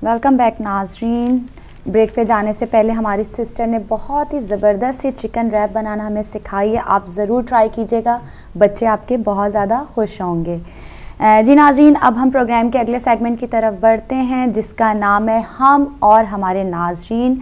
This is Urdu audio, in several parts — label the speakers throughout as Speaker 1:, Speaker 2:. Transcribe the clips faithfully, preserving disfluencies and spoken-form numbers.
Speaker 1: ویلکم بیک ناظرین. بریک پہ جانے سے پہلے ہماری سسٹر نے بہت ہی زبردست یہ چکن ریپ بنانا ہمیں سکھائی ہے. آپ ضرور ٹرائی کیجیے گا, بچے آپ کے بہت زیادہ خوش ہوں گے. جی ناظرین, اب ہم پروگرام کے اگلے سیگمنٹ کی طرف بڑھتے ہیں جس کا نام ہے ہم اور ہمارے ناظرین.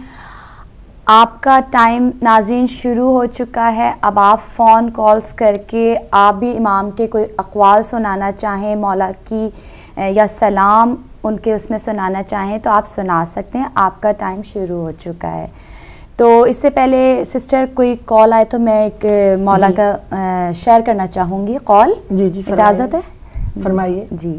Speaker 1: آپ کا ٹائم ناظرین شروع ہو چکا ہے. اب آپ فون کالز کر کے آپ بھی امام کے کوئی اقوال سنانا چاہیں, مولا کی یا سلام ان کے اس میں سنانا چاہیں تو آپ سنا سکتے ہیں. آپ کا ٹائم شروع ہو چکا ہے. تو اس سے پہلے سسٹر کوئی کال آئے تو میں ایک مولا جی. کا شیئر کرنا چاہوں گی کال.
Speaker 2: جی جی
Speaker 1: اجازت ہے؟
Speaker 2: فرمائیے.
Speaker 1: جی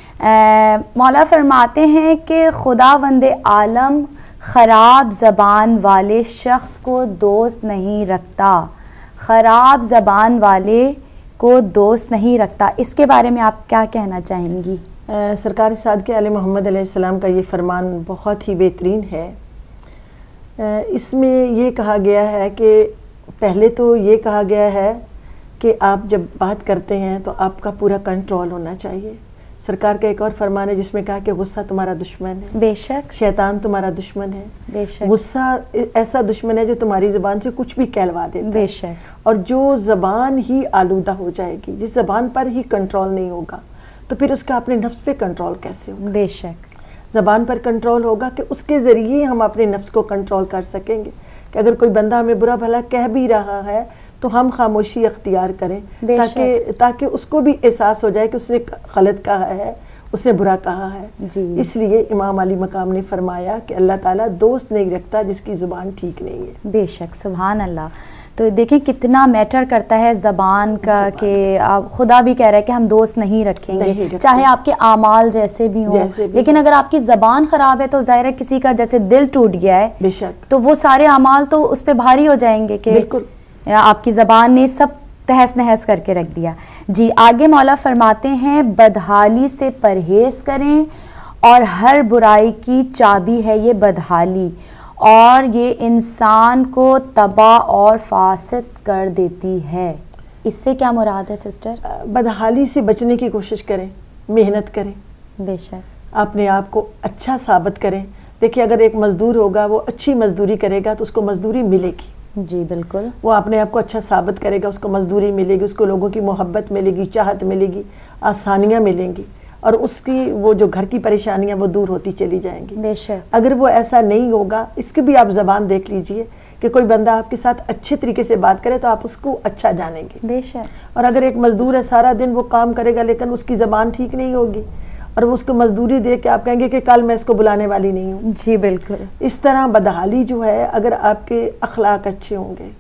Speaker 1: مولا فرماتے ہیں کہ خداوند عالم خراب زبان والے شخص کو دوست نہیں رکھتا. خراب زبان والے کو دوست نہیں رکھتا, اس کے بارے میں آپ کیا کہنا چاہیں گی؟
Speaker 2: سرکار صادق علیہ محمد علیہ السلام کا یہ فرمان بہت ہی بہترین ہے. اس میں یہ کہا گیا ہے کہ پہلے تو یہ کہا گیا ہے کہ آپ جب بات کرتے ہیں تو آپ کا پورا کنٹرول ہونا چاہیے. سرکار کا ایک اور فرمان ہے جس میں کہا کہ غصہ تمہارا دشمن ہے.
Speaker 1: بے شک.
Speaker 2: شیطان تمہارا دشمن ہے.
Speaker 1: بے شک.
Speaker 2: غصہ ایسا دشمن ہے جو تمہاری زبان سے کچھ بھی کہلوا دیتا ہے.
Speaker 1: بے شک.
Speaker 2: اور جو زبان ہی آلودہ ہو جائے گی, جس زبان پر ہی کنٹرول نہیں ہوگا تو پھر اس کا اپنے نفس پہ کنٹرول کیسے ہوگا؟
Speaker 1: بے شک.
Speaker 2: زبان پر کنٹرول ہوگا کہ اس کے ذریعے ہم اپنے نفس کو کنٹرول کر سکیں گے. کہ اگر کوئی بندہ ہمیں برا بھلا کہہ بھی رہا ہے تو ہم خاموشی اختیار کریں تاکہ تاکہ اس کو بھی احساس ہو جائے کہ اس نے غلط کہا ہے, اس نے برا کہا ہے.
Speaker 1: جی.
Speaker 2: اس لیے امام علی مقام نے فرمایا کہ اللہ تعالیٰ دوست نہیں رکھتا جس کی زبان ٹھیک نہیں ہے.
Speaker 1: بے شک. سبحان اللہ. تو دیکھیں کتنا میٹر کرتا ہے زبان کا زبان کہ آپ خدا بھی کہہ رہا ہے کہ ہم دوست نہیں رکھیں گے نہیں چاہے آپ کے اعمال جیسے بھی ہوں جیسے بھی لیکن ہوں. اگر آپ کی زبان خراب ہے تو ظاہر ہے کسی کا جیسے دل ٹوٹ گیا ہے
Speaker 2: بے شک
Speaker 1: تو وہ سارے اعمال تو اس پہ بھاری ہو جائیں گے کہ بالکل آپ کی زبان نے سب تہس نہس کر کے رکھ دیا. جی آگے مولا فرماتے ہیں بدحالی سے پرہیز کریں اور ہر برائی کی چابی ہے یہ بدحالی, اور یہ انسان کو تباہ اور فاسد کر دیتی ہے. اس سے کیا مراد ہے سسٹر؟
Speaker 2: بدحالی سے بچنے کی کوشش کریں, محنت کریں.
Speaker 1: بے شک.
Speaker 2: اپنے آپ کو اچھا ثابت کریں. دیکھیں اگر ایک مزدور ہوگا وہ اچھی مزدوری کرے گا تو اس کو مزدوری ملے گی.
Speaker 1: جی بالکل.
Speaker 2: وہ اپنے آپ کو اچھا ثابت کرے گا, اس کو مزدوری ملے گی, اس کو لوگوں کی محبت ملے گی, چاہت ملے گی, آسانیاں ملیں گی, اور اس کی وہ جو گھر کی پریشانیاں وہ دور ہوتی چلی جائیں گی.
Speaker 1: بے شک.
Speaker 2: اگر وہ ایسا نہیں ہوگا, اس کی بھی آپ زبان دیکھ لیجئے کہ کوئی بندہ آپ کے ساتھ اچھے طریقے سے بات کرے تو آپ اس کو اچھا جانیں گے.
Speaker 1: بے شک.
Speaker 2: اور اگر ایک مزدور ہے سارا دن وہ کام کرے گا لیکن اس کی زبان ٹھیک نہیں ہوگی اور وہ اس کو مزدوری دے کے آپ کہیں گے کہ کل میں اس کو بلانے والی نہیں ہوں.
Speaker 1: جی بالکل.
Speaker 2: اس طرح بدحالی جو ہے, اگر آپ کے اخلاق اچھے ہوں گے,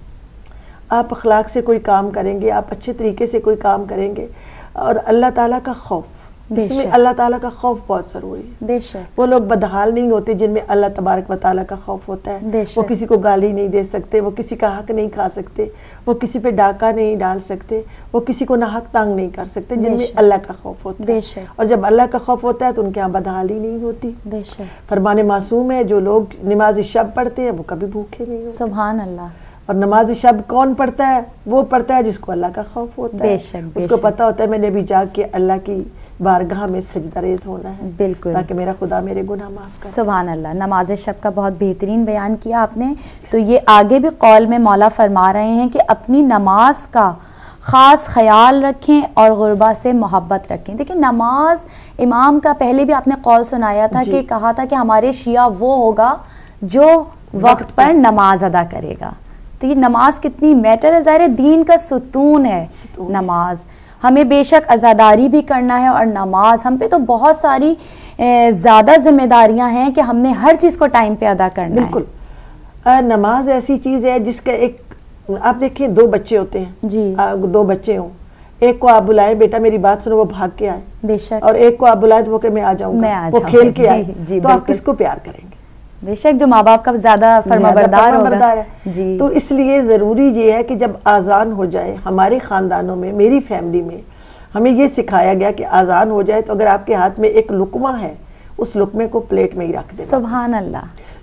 Speaker 2: آپ اخلاق سے کوئی کام کریں گے, آپ اچھے طریقے سے کوئی کام کریں گے, اور اللہ تعالیٰ کا خوف, اس میں اللہ تعالیٰ کا خوف بہت ضروری ہے.
Speaker 1: بے شک.
Speaker 2: وہ لوگ بدحال نہیں ہوتے جن میں اللہ تبارک و تعالیٰ کا خوف ہوتا ہے. وہ کسی کو گالی نہیں دے سکتے, وہ کسی کا حق نہیں کھا سکتے, وہ کسی پہ ڈاکہ نہیں ڈال سکتے, وہ کسی کو ناحق تنگ نہیں کر سکتے, جن میں اللہ کا خوف ہوتا ہے.
Speaker 1: بے شک.
Speaker 2: اور جب اللہ کا خوف ہوتا ہے تو ان کے یہاں بدحالی نہیں ہوتی.
Speaker 1: بے شک.
Speaker 2: فرمان معصوم ہے جو لوگ نماز شب پڑھتے ہیں وہ کبھی بھوکے نہیں ہوتے.
Speaker 1: سبحان اللہ.
Speaker 2: اور نماز شب کون پڑھتا ہے؟ وہ پڑھتا ہے جس کو اللہ کا خوف ہوتا ہے.
Speaker 1: بے شک.
Speaker 2: اس کو پتہ ہوتا ہے میں نے بھی جاگ کے اللہ کی بارگاہ میں سجدہ ریز ہونا ہے.
Speaker 1: بالکل.
Speaker 2: تاکہ میرا خدا میرے گناہ معاف کرے.
Speaker 1: سبحان اللہ. نماز شب کا بہت بہترین بیان کیا آپ نے. تو یہ آگے بھی قول میں مولا فرما رہے ہیں کہ اپنی نماز کا خاص خیال رکھیں اور غربا سے محبت رکھیں. دیکھیں نماز امام کا پہلے بھی آپ نے قول سنایا تھا کہ کہا تھا کہ ہمارے شیعہ وہ ہوگا جو وقت پر نماز ادا کرے گا. تو یہ نماز کتنی میٹر ہے, ظاہر دین کا ستون ہے نماز. ہمیں بے شک عزاداری بھی کرنا ہے اور نماز ہم پہ تو بہت ساری زیادہ ذمہ داریاں ہیں کہ ہم نے ہر چیز کو ٹائم پہ ادا کرنا ہے.
Speaker 2: بالکل. نماز ایسی چیز ہے جس کا ایک آپ دیکھیں دو بچے ہوتے ہیں. جی. دو بچے ہوں, ایک کو آپ بلائیں بیٹا میری بات سنو, وہ بھاگ کے آئے.
Speaker 1: بے شک.
Speaker 2: اور ایک کو آپ بلائیں تو وہ کہ میں آ جاؤں گا, وہ کھیل کے آئے. تو آپ کس کو پیار کریں گے؟
Speaker 1: بے شک جو ماں باپ کا زیادہ فرمانبردار ہوگا.
Speaker 2: جی. تو اس لیے ضروری یہ ہے کہ جب آذان ہو جائے, ہمارے خاندانوں میں, میری فیملی میں ہمیں یہ سکھایا گیا کہ آذان ہو جائے تو اگر آپ کے ہاتھ میں ایک لقمہ ہے اس لقمے کو پلیٹ میں ہی رکھ دینا.
Speaker 1: سبحان اللہ.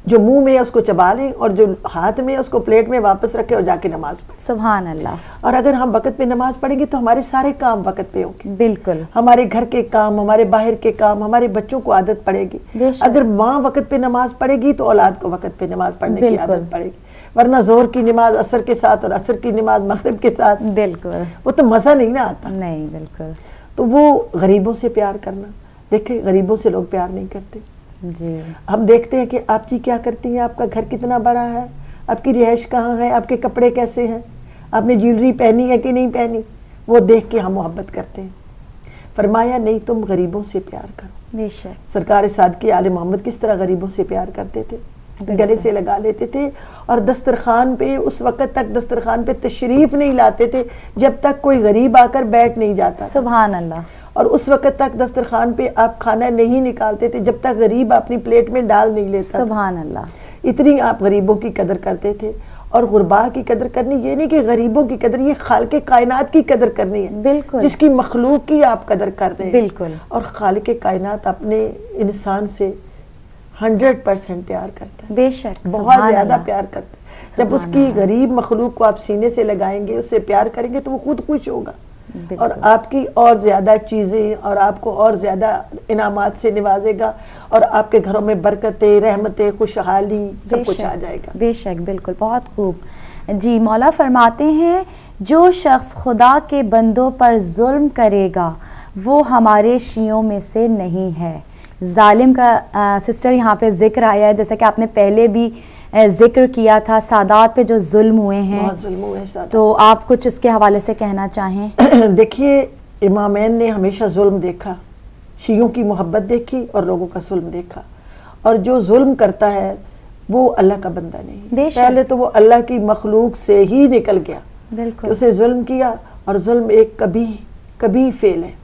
Speaker 2: جو منہ میں ہے اس کو چبا لیں اور جو ہاتھ میں ہے اس کو پلیٹ میں واپس رکھے اور جا کے نماز پڑھیں.
Speaker 1: سبحان اللہ.
Speaker 2: اور اگر ہم وقت پہ نماز پڑھیں گے تو ہمارے سارے کام وقت پہ ہوں گے.
Speaker 1: بالکل.
Speaker 2: ہمارے گھر کے کام، ہمارے باہر کے کام، ہمارے بچوں کو عادت پڑے گی. اگر ماں وقت پہ نماز پڑھے گی تو اولاد کو وقت پہ نماز پڑھنے کی عادت پڑے گی. ورنہ زہر کی نماز عصر کے ساتھ اور عصر کی نماز مغرب کے ساتھ،
Speaker 1: بالکل
Speaker 2: وہ تو مزہ نہیں نہ آتا.
Speaker 1: نہیں بالکل.
Speaker 2: تو وہ غریبوں سے پیار کرنا، دیکھیں غریبوں سے لوگ پیار نہیں کرتے.
Speaker 1: جی
Speaker 2: ہم دیکھتے ہیں کہ آپ جی کیا کرتی ہیں، آپ کا گھر کتنا بڑا ہے، آپ کی رہائش کہاں ہے، آپ کے کپڑے کیسے ہیں، آپ نے جیولری پہنی ہے کہ نہیں پہنی، وہ دیکھ کے ہم محبت کرتے ہیں. فرمایا نہیں، تم غریبوں سے پیار کرو.
Speaker 1: بے شک.
Speaker 2: سرکار صادقی آل محمد کس طرح غریبوں سے پیار کرتے تھے، گلے سے لگا لیتے تھے اور دسترخوان پہ اس وقت تک دسترخوان پہ تشریف نہیں لاتے تھے جب تک کوئی غریب آ کر بیٹھ نہیں جاتا.
Speaker 1: سبحان اللہ.
Speaker 2: اور اس وقت تک دسترخوان پہ آپ کھانا نہیں نکالتے تھے جب تک غریب اپنی پلیٹ میں ڈال نہیں لیتا.
Speaker 1: سبحان اللہ.
Speaker 2: اتنی آپ غریبوں کی قدر کرتے تھے. اور غربا کی قدر کرنی یہ نہیں کہ غریبوں کی قدر، یہ خالق کائنات کی قدر کرنی ہے.
Speaker 1: بالکل.
Speaker 2: جس کی مخلوق کی آپ قدر کر رہے ہیں.
Speaker 1: بالکل.
Speaker 2: اور خالق کائنات اپنے انسان سے ہنڈریڈ پرسینٹ پیار کرتا ہے.
Speaker 1: بے شک.
Speaker 2: بہت زیادہ پیار کرتا ہے. جب اس کی غریب مخلوق کو آپ سینے سے لگائیں گے، اس سے پیار کریں گے تو وہ خود خوش ہوگا اور آپ کی اور زیادہ چیزیں اور آپ کو اور زیادہ انعامات سے نوازے گا اور آپ کے گھروں میں برکتیں، رحمتیں، خوشحالی سب کچھ آ جائے گا.
Speaker 1: بے شک. بالکل بہت خوب. جی مولا فرماتے ہیں جو شخص خدا کے بندوں پر ظلم کرے گا وہ ہمارے شیعوں میں سے نہیں ہے. ظالم کا سسٹر یہاں پہ ذکر آیا ہے، جیسا کہ آپ نے پہلے بھی ذکر کیا تھا سادات پہ جو ظلم ہوئے ہیں،
Speaker 2: بہت ظلم ہوئے ہیں.
Speaker 1: تو آپ کچھ اس کے حوالے سے کہنا چاہیں؟
Speaker 2: دیکھیے امامین نے ہمیشہ ظلم دیکھا، شیعوں کی محبت دیکھی اور لوگوں کا ظلم دیکھا. اور جو ظلم کرتا ہے وہ اللہ کا بندہ نہیں، پہلے تو وہ اللہ کی مخلوق سے ہی نکل گیا.
Speaker 1: بالکل.
Speaker 2: اسے ظلم کیا اور ظلم ایک کبھی کبھی فعل ہے.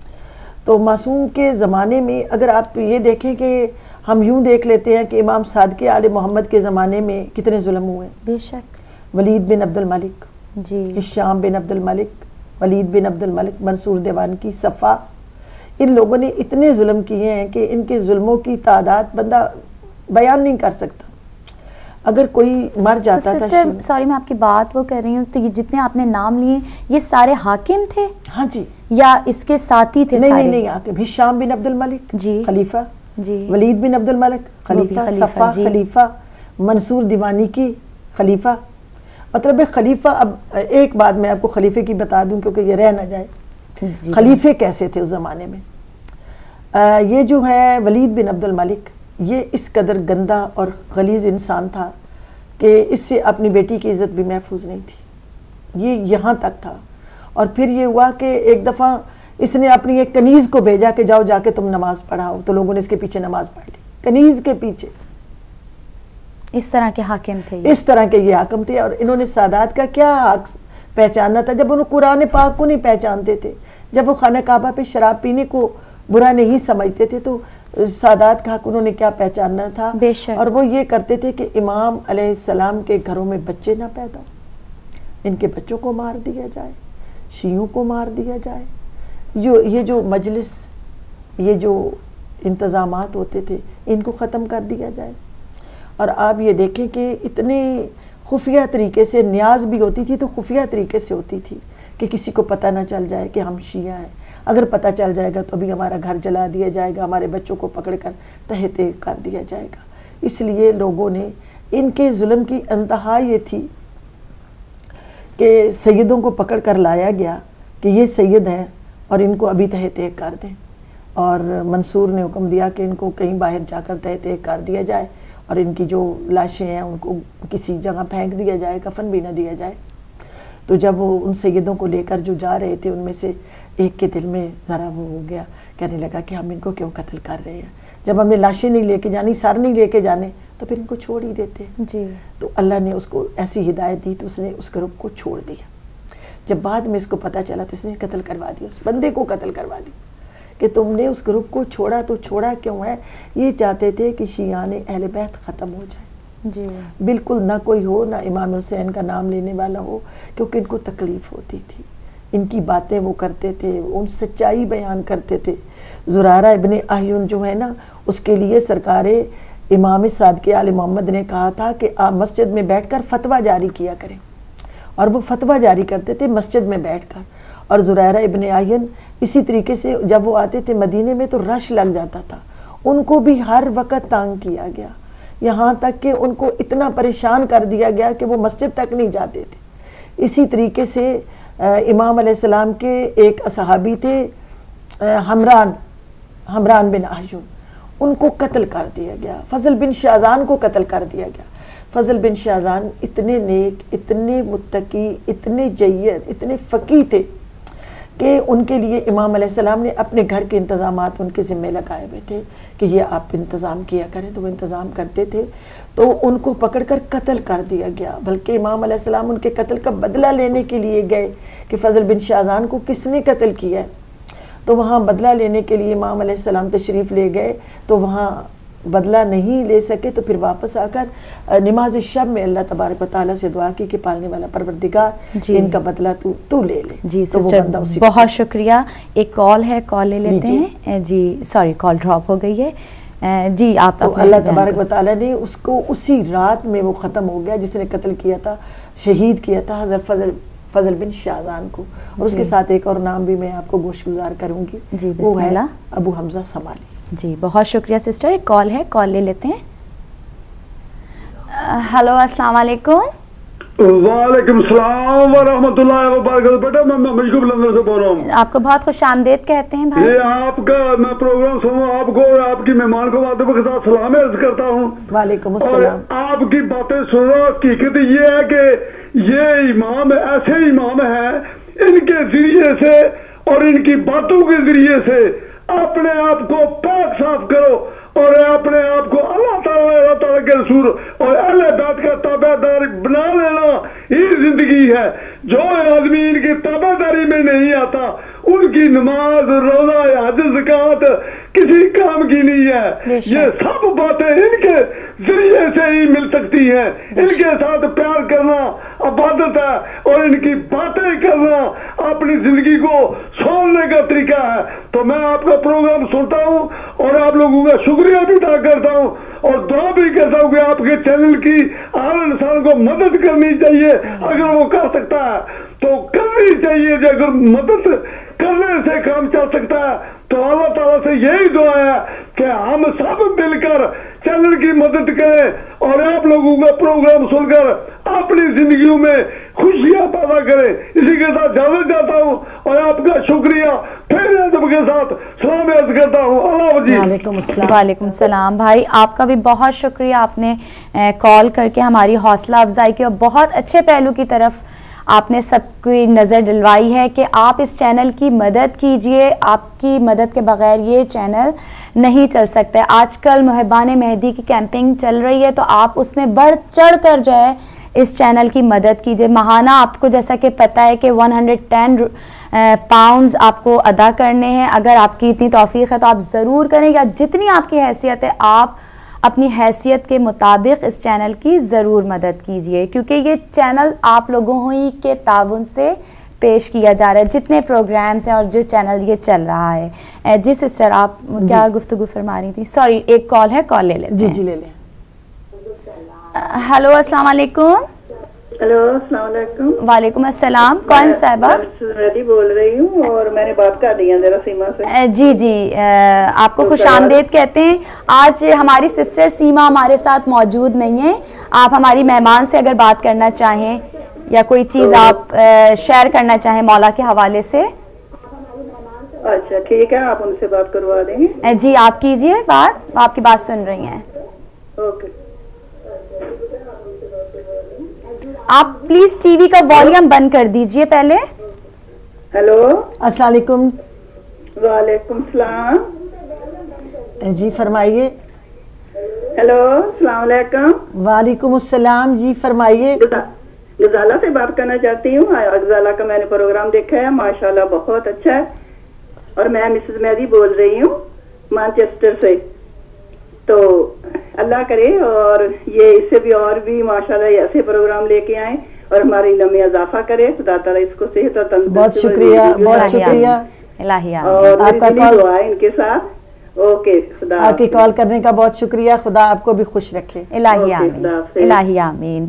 Speaker 2: تو معصوم کے زمانے میں اگر آپ یہ دیکھیں کہ ہم یوں دیکھ لیتے ہیں کہ امام صادق آل محمد کے زمانے میں کتنے ظلم ہوئے.
Speaker 1: بے شک.
Speaker 2: ولید بن عبد الملک،
Speaker 1: جی
Speaker 2: ہشام بن عبد الملک، ولید بن عبد الملک، منصور دیوان کی، صفا، ان لوگوں نے اتنے ظلم کیے ہیں کہ ان کے ظلموں کی تعداد بندہ بیان نہیں کر سکتا. اگر کوئی مر جاتا تھا.
Speaker 1: سسٹر سوری میں آپ کی بات وہ کر رہی ہوں، تو یہ جتنے آپ نے نام لیے یہ سارے حاکم تھے؟
Speaker 2: ہاں جی.
Speaker 1: یا اس کے ساتھی تھے؟
Speaker 2: نہیں نہیں نہیں حاکم. ہشام بن عبد الملک
Speaker 1: جی
Speaker 2: خلیفہ،
Speaker 1: جی.
Speaker 2: ولید بن عبد الملک خلیفہ، صفا خلیفہ، منصور دیوانی کی خلیفہ. مطلب خلیفہ. اب ایک بات میں آپ کو خلیفے کی بتا دوں کیونکہ یہ رہ نہ جائے. خلیفے کیسے تھے اس زمانے میں؟ یہ جو ہے ولید بن عبد الملک، یہ اس قدر گندا اور غلیظ انسان تھا کہ اس سے اپنی بیٹی کی عزت بھی محفوظ نہیں تھی. یہ یہاں تک تھا. اور پھر یہ ہوا کہ ایک دفعہ اس نے اپنی ایک کنیز کو بھیجا کہ جاؤ جا کے تم نماز پڑھاؤ، تو لوگوں نے اس کے پیچھے نماز پڑھ لی، کنیز کے پیچھے.
Speaker 1: اس طرح کے حاکم تھے،
Speaker 2: اس طرح کے یہ حاکم تھے. اور انہوں نے سادات کا کیا حق پہچاننا تھا جب انہوں قرآن پاک کو نہیں پہچانتے تھے، جب وہ خانہ کعبہ پہ شراب پینے کو برا نہیں سمجھتے تھے تو سادات کا حق انہوں نے کیا پہچاننا تھا. اور وہ یہ کرتے تھے کہ امام علیہ السلام کے گھروں میں بچے نہ پیدا ہو، ان کے بچوں کو مار دیا جائے، شیعوں کو مار دیا جائے. جو یہ جو مجلس، یہ جو انتظامات ہوتے تھے ان کو ختم کر دیا جائے. اور آپ یہ دیکھیں کہ اتنے خفیہ طریقے سے نیاز بھی ہوتی تھی تو خفیہ طریقے سے ہوتی تھی کہ کسی کو پتہ نہ چل جائے کہ ہم شیعہ ہیں. اگر پتہ چل جائے گا تو ابھی ہمارا گھر جلا دیا جائے گا، ہمارے بچوں کو پکڑ کر تہہ تہہ کر دیا جائے گا. اس لیے لوگوں نے ان کے ظلم کی انتہا یہ تھی کہ سیدوں کو پکڑ کر لایا گیا کہ یہ سید ہیں اور ان کو ابھی تہہ تہہ کر دیں. اور منصور نے حکم دیا کہ ان کو کہیں باہر جا کر تہہ تہہ کر دیا جائے اور ان کی جو لاشیں ہیں ان کو کسی جگہ پھینک دیا جائے، کفن بھی نہ دیا جائے. تو جب وہ ان سیدوں کو لے کر جو جا رہے تھے ان میں سے ایک کے دل میں ذرا وہ ہو گیا، کہنے لگا کہ ہم ان کو کیوں قتل کر رہے ہیں، جب ہم نے لاشیں نہیں لے کے جانی، سر نہیں لے کے جانے تو پھر ان کو چھوڑ ہی دیتے.
Speaker 1: جی.
Speaker 2: تو اللہ نے اس کو ایسی ہدایت دی تو اس نے اس گروپ کو چھوڑ دیا. جب بعد میں اس کو پتہ چلا تو اس نے قتل کروا دیا، اس بندے کو قتل کروا دی کہ تم نے اس گروپ کو چھوڑا. تو چھوڑا کیوں ہے؟ یہ چاہتے تھے کہ شیعان اہل بیت ختم ہو جائے.
Speaker 1: جی.
Speaker 2: بالکل نہ کوئی ہو، نہ امام حسین کا نام لینے والا ہو، کیونکہ ان کو تکلیف ہوتی تھی. ان کی باتیں وہ کرتے تھے، ان سچائی بیان کرتے تھے. زرارہ ابن احیون جو ہے نا، اس کے لیے سرکار امام صادق آل محمد نے کہا تھا کہ آپ مسجد میں بیٹھ کر فتویٰ جاری کیا کریں، اور وہ فتویٰ جاری کرتے تھے مسجد میں بیٹھ کر. اور زریرہ ابن عین اسی طریقے سے جب وہ آتے تھے مدینے میں تو رش لگ جاتا تھا، ان کو بھی ہر وقت تانگ کیا گیا، یہاں تک کہ ان کو اتنا پریشان کر دیا گیا کہ وہ مسجد تک نہیں جاتے تھے. اسی طریقے سے امام علیہ السلام کے ایک صحابی تھے حمران حمران بن احجن، ان کو قتل کر دیا گیا. فضل بن شاذان کو قتل کر دیا گیا. فضل بن شاذان اتنے نیک، اتنے متقی، اتنے جید، اتنے فقیہ تھے کہ ان کے لیے امام علیہ السلام نے اپنے گھر کے انتظامات ان کے ذمہ لگائے ہوئے تھے کہ یہ آپ انتظام کیا کریں، تو وہ انتظام کرتے تھے. تو ان کو پکڑ کر قتل کر دیا گیا. بلکہ امام علیہ السلام ان کے قتل کا بدلہ لینے کے لیے گئے کہ فضل بن شاذان کو کس نے قتل کیا ہے. تو وہاں بدلہ لینے کے لیے امام علیہ السلام تشریف لے گئے، تو وہاں بدلہ نہیں لے سکے، تو پھر واپس آ کر نماز شب میں اللہ تبارک و تعالیٰ سے دعا کی کہ پالنے والا پروردگار
Speaker 1: جی
Speaker 2: ان کا بدلہ تو تو لے لے.
Speaker 1: جی
Speaker 2: تو وہ
Speaker 1: سسٹر
Speaker 2: بندہ اسی
Speaker 1: بہت شکریہ. ایک کال ہے، کال لے لیتے
Speaker 2: جی.
Speaker 1: ہیں. جی سوری کال ڈراپ ہو گئی ہے. جی آپ
Speaker 2: تو اللہ تبارک و تعالیٰ نے اس کو اسی رات میں وہ ختم ہو گیا جس نے قتل کیا تھا، شہید کیا تھا حضرت فضل فضل بن شاذان کو. اور اس کے ساتھ ایک اور نام بھی میں آپ کو گوش گزار کروں گی،
Speaker 1: جی
Speaker 2: وہ
Speaker 1: بسم
Speaker 2: ہے
Speaker 1: اللہ.
Speaker 2: ابو حمزہ سمالی.
Speaker 1: جی بہت شکریہ سسٹر. ایک کال ہے، کال لے لیتے ہیں. ہلو السلام علیکم.
Speaker 3: وعلیکم السلام ورحمۃ اللہ وبرکاتہ. بیٹا میں مشکوب لندن سے بول رہا ہوں.
Speaker 1: آپ کو بہت خوش آمدید کہتے ہیں بھائی.
Speaker 3: یہ آپ کا میں پروگرام سنوں، آپ کو اور آپ کی مہمان کو باتوں کے ساتھ سلام عرض کرتا ہوں.
Speaker 2: وعلیکم
Speaker 3: اور
Speaker 2: السلام.
Speaker 3: آپ کی باتیں سن رہا ہوں. حقیقت یہ ہے کہ یہ امام ایسے امام ہیں، ان کے ذریعے سے اور ان کی باتوں کے ذریعے سے اپنے آپ کو پاک صاف کرو اور اپنے آپ کو اللہ تعالیٰ اللہ تعالیٰ کے رسول اور اہل بیت کا تابع دار بنا لینا ہی زندگی ہے. جو آدمی ان کی تابع داری میں نہیں آتا ان کی نماز، روزہ، حج، زکوٰۃ کسی کام کی نہیں ہے. یہ سب باتیں ان کے ذریعے سے ہی مل سکتی ہیں. ان کے ساتھ پیار کرنا عبادت ہے اور ان کی باتیں کرنا اپنی زندگی کو سولنے کا طریقہ ہے. تو میں آپ کا پروگرام سنتا ہوں اور آپ لوگوں کا شکریہ بھی ادا کرتا ہوں اور دعا بھی کرتا ہوں کہ آپ کے چینل کی ہر انسان کو مدد کرنی چاہیے. اگر وہ کر سکتا ہے تو کرنی چاہیے. جو اگر مدد کرنے سے کام چل سکتا ہے تو اللہ تعالیٰ سے یہی دعا ہے کہ ہم سب مل کر چینل کی مدد کریں اور آپ لوگوں کا پروگرام سن کر اپنی زندگیوں میں خوشیاں پیدا کریں. اسی کے ساتھ اجازت چاہتا ہوں اور آپ کا شکریہ پھر ادب کے ساتھ سلام عرض کرتا ہوں. اللہ حافظ.
Speaker 2: وعلیکم السلام.
Speaker 1: وعلیکم السلام بھائی، آپ کا بھی بہت شکریہ. آپ نے کال کر کے ہماری حوصلہ افزائی کی اور بہت اچھے پہلو کی طرف آپ نے سب کی نظر ڈلوائی ہے کہ آپ اس چینل کی مدد کیجئے. آپ کی مدد کے بغیر یہ چینل نہیں چل سکتا. آج کل محبان مہدی کی کیمپنگ چل رہی ہے تو آپ اس میں بڑھ چڑھ کر جو ہے اس چینل کی مدد کیجئے. ماہانہ آپ کو جیسا کہ پتہ ہے کہ ون ہنڈریڈ ٹین پاؤنڈز آپ کو ادا کرنے ہیں. اگر آپ کی اتنی توفیق ہے تو آپ ضرور کریں، یا جتنی آپ کی حیثیت ہے آپ اپنی حیثیت کے مطابق اس چینل کی ضرور مدد کیجئے، کیونکہ یہ چینل آپ لوگوں ہی کے تعاون سے پیش کیا جا رہا ہے. جتنے پروگرامز ہیں اور جو چینل یہ چل رہا ہے. جی سسٹر آپ کیا گفتگو فرما رہی تھی؟ سوری ایک کال ہے، کال لے لیتے
Speaker 2: جی
Speaker 1: ہیں.
Speaker 2: جی لے لیں.
Speaker 1: ہلو السلام علیکم.
Speaker 4: ہلو السلام علیکم.
Speaker 1: وعلیکم السلام. کون صاحبہ؟
Speaker 4: میں بول رہی ہوں اور میں نے بات کر دی ہے ذرا سیما سے.
Speaker 1: جی جی آپ کو خوش آمدید کہتے ہیں. آج ہماری سسٹر سیما ہمارے ساتھ موجود نہیں ہے. آپ ہماری مہمان سے اگر بات کرنا چاہیں یا کوئی چیز آپ شیئر کرنا چاہیں مولا کے حوالے سے.
Speaker 4: اچھا ٹھیک ہے، آپ ان سے بات کروا دیں گے.
Speaker 1: جی آپ کیجئے بات، آپ کی بات سن رہی ہیں.
Speaker 4: اوکے.
Speaker 1: آپ پلیز ٹی وی کا والیوم بند کر دیجئے پہلے.
Speaker 4: ہیلو
Speaker 2: السلام علیکم.
Speaker 4: وعلیکم السلام.
Speaker 2: جی فرمائیے.
Speaker 4: ہیلو السلام علیکم.
Speaker 2: وعلیکم السلام. جی فرمائیے.
Speaker 4: غزالہ سے بات کرنا چاہتی ہوں. غزالہ کا میں نے پروگرام دیکھا ہے، ماشاءاللہ بہت اچھا ہے. اور میں مسز مہدی بول رہی ہوں مانچسٹر سے. تو اللہ کرے اور یہ اس سے بھی اور بھی ماشاءاللہ ایسے پروگرام لے کے آئیں اور ہمارے علم میں اضافہ کرے. خدا تعالیٰ اس کو صحت اور تندرستی.
Speaker 2: بہت شکریہ، بہت شکریہ.
Speaker 1: الہیہ
Speaker 4: اور آپ کا دعا ہے ان کے ساتھ. اوکے خدا
Speaker 2: آپ کی کال کرنے کا بہت شکریہ. خدا آپ کو بھی خوش رکھے.
Speaker 1: الہی آمین, الہی آمین.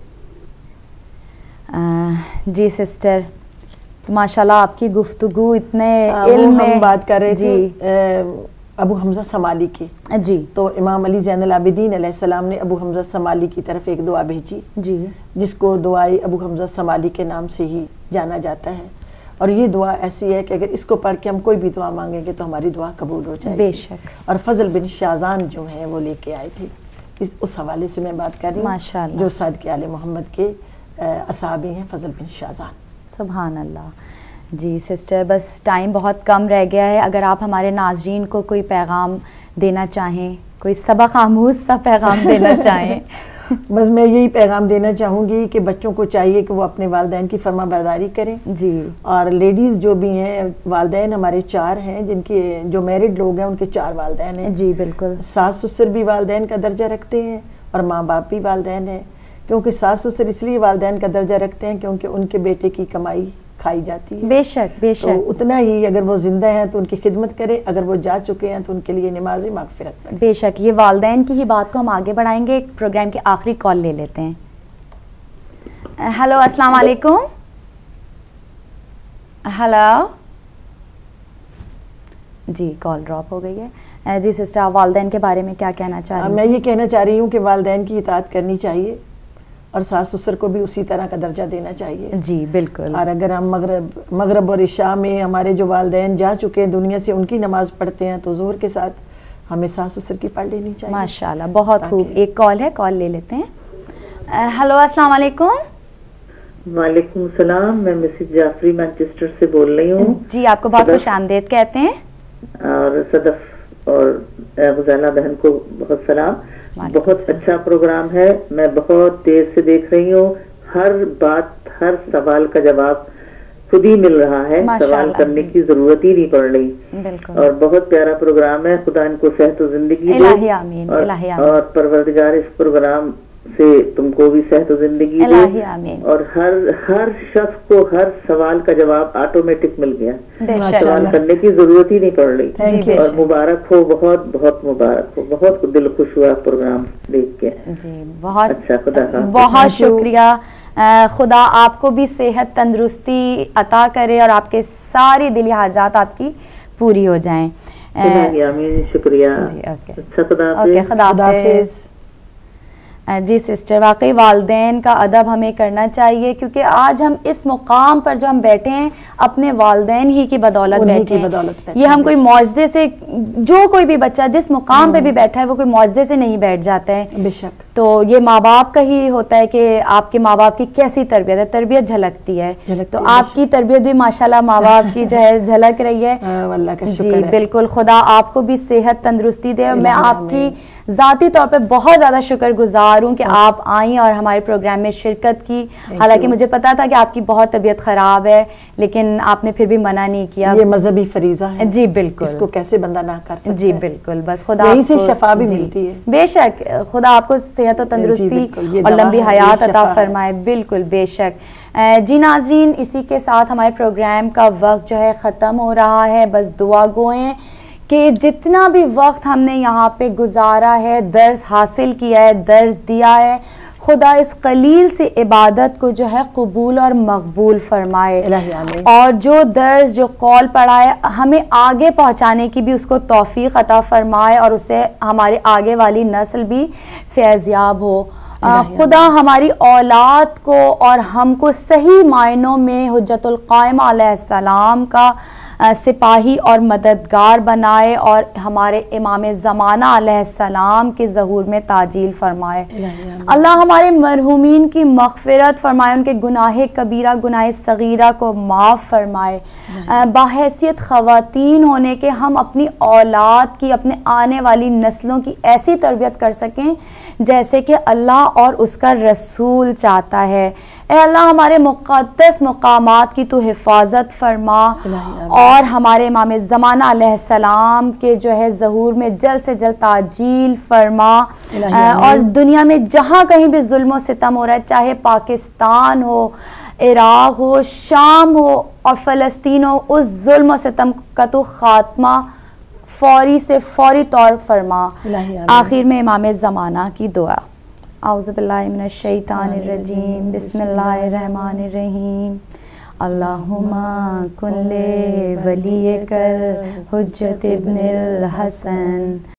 Speaker 1: جی سسٹر, ماشاءاللہ آپ کی گفتگو اتنے علم میں.
Speaker 2: ہم بات کر رہے
Speaker 1: جی
Speaker 2: تھے ابو حمزہ سمالی کی.
Speaker 1: جی
Speaker 2: تو امام علی زین العابدین علیہ السلام نے ابو حمزہ سمالی کی طرف ایک دعا بھیجی,
Speaker 1: جی
Speaker 2: جس کو دعائے ابو حمزہ سمالی کے نام سے ہی جانا جاتا ہے. اور یہ دعا ایسی ہے کہ اگر اس کو پڑھ کے ہم کوئی بھی دعا مانگیں گے تو ہماری دعا قبول ہو جائے گی.
Speaker 1: بے شک.
Speaker 2: اور فضل بن شازان جو ہیں وہ لے کے آئے تھے, اس اس حوالے سے میں بات کر رہی ہوں,
Speaker 1: ماشاءاللہ,
Speaker 2: جو صادق آل محمد کے اصحابی ہیں, فضل بن شازان.
Speaker 1: سبحان اللہ. جی سسٹر, بس ٹائم بہت کم رہ گیا ہے. اگر آپ ہمارے ناظرین کو کوئی پیغام دینا چاہیں, کوئی سبق آموز سا پیغام دینا چاہیں.
Speaker 2: بس میں یہی پیغام دینا چاہوں گی کہ بچوں کو چاہیے کہ وہ اپنے والدین کی فرما برداری کریں.
Speaker 1: جی.
Speaker 2: اور لیڈیز جو بھی ہیں, والدین ہمارے چار ہیں, جن کے جو میرڈ لوگ ہیں ان کے چار والدین ہیں.
Speaker 1: جی بالکل.
Speaker 2: ساس سسر بھی والدین کا درجہ رکھتے ہیں اور ماں باپ بھی والدین ہیں. کیونکہ ساس سسر اس لیے والدین کا درجہ رکھتے ہیں کیونکہ ان کے بیٹے کی کمائی کھائی جاتی ہے.
Speaker 1: بے شک بے شک.
Speaker 2: تو اتنا ہی اگر وہ زندہ ہیں تو ان کی خدمت کرے, اگر وہ جا چکے ہیں تو ان کے لیے نماز مغفرت پڑھے.
Speaker 1: بے شک. یہ والدین کی ہی بات کو ہم آگے بڑھائیں گے. ایک پروگرام کی آخری کال لے لیتے ہیں. ہیلو السلام علیکم. ہیلو, جی کال ڈراپ ہو گئی ہے. جی سسٹر, آپ والدین کے بارے میں کیا کہنا چاہ رہی ہیں؟
Speaker 2: میں یہ کہنا چاہ رہی ہوں کہ والدین کی اطاعت کرنی چاہیے اور ساس سسر کو بھی اسی طرح کا درجہ دینا چاہیے.
Speaker 1: جی بالکل.
Speaker 2: اور اگر ہم مغرب مغرب اور عشاء میں ہمارے جو والدین جا چکے ہیں دنیا سے, ان کی نماز پڑھتے ہیں تو ظہر کے ساتھ ہمیں ساس سسر کی پڑھ لینی چاہیے.
Speaker 1: ماشاءاللہ, بہت خوب. ایک کال ہے, کال لے لیتے ہیں. ہیلو السلام علیکم.
Speaker 5: وعلیکم السلام, میں مسز جعفری مانچسٹر سے بول رہی ہوں.
Speaker 1: جی آپ کو بہت خوش آمدید کہتے ہیں.
Speaker 5: اور صدف اور غزالہ بہن کو بہت سلام. بہت اچھا پروگرام ہے, میں بہت دیر سے دیکھ رہی ہوں. ہر بات, ہر سوال کا جواب خود ہی مل رہا ہے, سوال کرنے کی ضرورت ہی نہیں پڑ رہی. اور بہت پیارا پروگرام ہے. خدا ان کو صحت و زندگی دے, اور پروردگار اس پروگرام سے تم کو بھی صحت و زندگی دے, اور ہر ہر شخص کو ہر سوال کا جواب آٹومیٹک مل گیا, سوال کرنے کی ضرورت ہی نہیں پڑ رہی. اور مبارک ہو, بہت بہت مبارک ہو. بہت دل خوش ہوا پروگرام دیکھ کے.
Speaker 1: جی بہت
Speaker 5: اچھا, خدا
Speaker 1: بہت شکریہ. خدا آپ کو بھی صحت تندرستی عطا کرے اور آپ کے ساری دلی حاجات آپ کی پوری ہو جائیں.
Speaker 5: شکریہ.
Speaker 1: جی اوکے,
Speaker 5: اچھا, خدا
Speaker 1: اوکے, خدا حافظ. جی سسٹر, واقعی والدین کا ادب ہمیں کرنا چاہیے, کیونکہ آج ہم اس مقام پر جو ہم بیٹھے ہیں اپنے والدین ہی کی بدولت بیٹھے ہیں. یہ ہم کوئی معجزے سے, جو کوئی بھی بچہ جس مقام پہ بھی بیٹھا ہے وہ کوئی معجزے سے نہیں بیٹھ جاتا ہے.
Speaker 2: بے شک.
Speaker 1: تو یہ ماں باپ کا ہی ہوتا ہے کہ آپ کے ماں باپ کی کیسی تربیت ہے, تربیت جھلکتی ہے. تو آپ کی تربیت بھی ماشاءاللہ ماں باپ کی جو ہے جھلک رہی ہے. جی بالکل, خدا آپ کو بھی صحت تندرستی دے. میں آپ کی ذاتی طور پہ بہت زیادہ شکر گزار ہوں کہ آپ آئیں اور ہمارے پروگرام میں شرکت کی. حالانکہ مجھے پتا تھا کہ آپ کی بہت طبیعت خراب ہے, لیکن آپ نے پھر بھی منع نہیں کیا.
Speaker 2: یہ مذہبی فریضہ ہے.
Speaker 1: جی بالکل,
Speaker 2: اس کو کیسے بندہ نہ کر سکتا ہے.
Speaker 1: جی بالکل, بس خدا
Speaker 2: یہیں سے شفا بھی ملتی ہے.
Speaker 1: بے شک, خدا آپ کو صحت و تندرستی اور لمبی حیات عطا فرمائے. بالکل بے شک. جی ناظرین, اسی کے ساتھ ہمارے پروگرام کا وقت جو ہے ختم ہو رہا ہے. بس دعا گوئیں کہ جتنا بھی وقت ہم نے یہاں پہ گزارا ہے, درس حاصل کیا ہے, درس دیا ہے, خدا اس قلیل سے عبادت کو جو ہے قبول اور مقبول فرمائے. اور جو درس جو قول پڑھا ہے ہمیں آگے پہنچانے کی بھی اس کو توفیق عطا فرمائے, اور اس سے ہمارے آگے والی نسل بھی فیضیاب ہو. خدا ہماری اولاد کو اور ہم کو صحیح معنوں میں حجت القائمہ علیہ السلام کا سپاہی اور مددگار بنائے, اور ہمارے امام زمانہ علیہ السلام کے ظہور میں تعجیل فرمائے. اللہ ہمارے مرحومین کی مغفرت فرمائے, ان کے گناہ کبیرہ گناہ صغیرہ کو معاف فرمائے. باحیثیت خواتین ہونے کے ہم اپنی اولاد کی, اپنے آنے والی نسلوں کی ایسی تربیت کر سکیں جیسے کہ اللہ اور اس کا رسول چاہتا ہے. اے اللہ ہمارے مقدس مقامات کی تو حفاظت فرما, اور ہمارے امام زمانہ علیہ السلام کے جو ہے ظہور میں جلد سے جلد تعجیل فرما. اور دنیا میں جہاں کہیں بھی ظلم و ستم ہو رہا ہے, چاہے پاکستان ہو, عراق ہو, شام ہو اور فلسطین ہو, اس ظلم و ستم کا تو خاتمہ فوری سے فوری طور فرما.
Speaker 2: الہی آمین.
Speaker 1: آخر میں امام زمانہ کی دعا. اعوذ باللہ من الشیطان الرجیم بسم اللہ الرحمن الرحیم. اللہم کن لولیک الحجۃ ابن الحسن